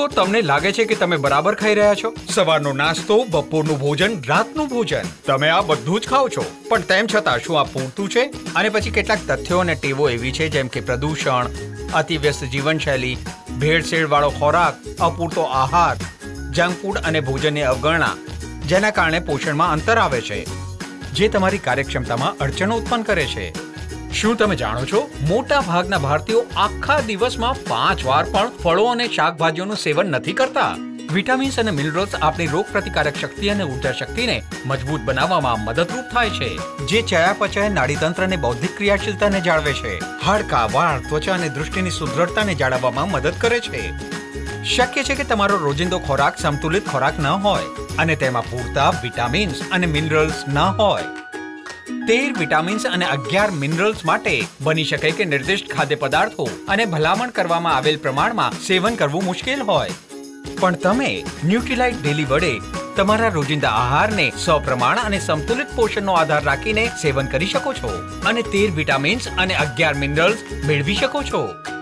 તો તમને લાગે છે કે તમે બરાબર ખાઈ રહ્યા છો? સવારનો નાસ્તો, બપોરનું ભોજન, રાતનું ભોજન, તમે આ બધું જ ખાઓ છો. પણ તેમ છતાં શું આ પૂરતું છે? અને પછી કેટલાક તથ્યો અને ટેવો એવી છે જેમ કે પ્રદૂષણ, અતિવ્યસ્ત જીવનશૈલી, ભેળસેળવાળો ખોરાક, અપૂરતો આહાર, જંક ફૂડ અને ભોજનની અવગણના, જેના કારણે પોષણમાં અંતર આવે છે, જે તમારી કાર્યક્ષમતામાં અડચણો ઉત્પન્ન કરે છે. શું તમે જાણો છો, મોટા ભાગના ભારતીયો આખા દિવસમાં 5 વાર પણ ફળો અને શાકભાજીઓનું સેવન નથી કરતા. વિટામિન્સ અને મિનરલ્સ આપણી રોગ પ્રતિકારક શક્તિ અને ઉર્જા શક્તિને મજબૂત બનાવવામાં મદદરૂપ થાય છે, જે ચયાપચય, નાડીતંત્ર અને બૌદ્ધિક ક્રિયાશીલતાને જાળવે છે. હાડકાં, વાળ, ત્વચા અને દૃષ્ટિની સુદૃઢતાને જાળવવામાં મદદ કરે છે. શક્ય છે કે તમારો રોજિંદો ખોરાક સંતુલિત ખોરાક ન હોય અને તેમાં પૂરતા વિટામિન્સ અને મિનરલ્સ ન હોય. 13 વિટામિન્સ અને 11 મિનરલ્સ માટે બની શકે કે નિર્દિષ્ટ ખાદ્ય પદાર્થો અને ભલામણ કરવામાં આવેલ પ્રમાણમાં સેવન કરવું મુશ્કેલ હોય. પણ તમે ન્યુટ્રીલાઇટ ડેલી વડે તમારા રોજિંદા આહારને સપ્રમાણ અને સંતુલિત પોષણનો આધાર રાખીને સેવન કરી શકો છો અને 13 વિટામિન્સ અને 11 મિનરલ્સ મેળવી શકો છો.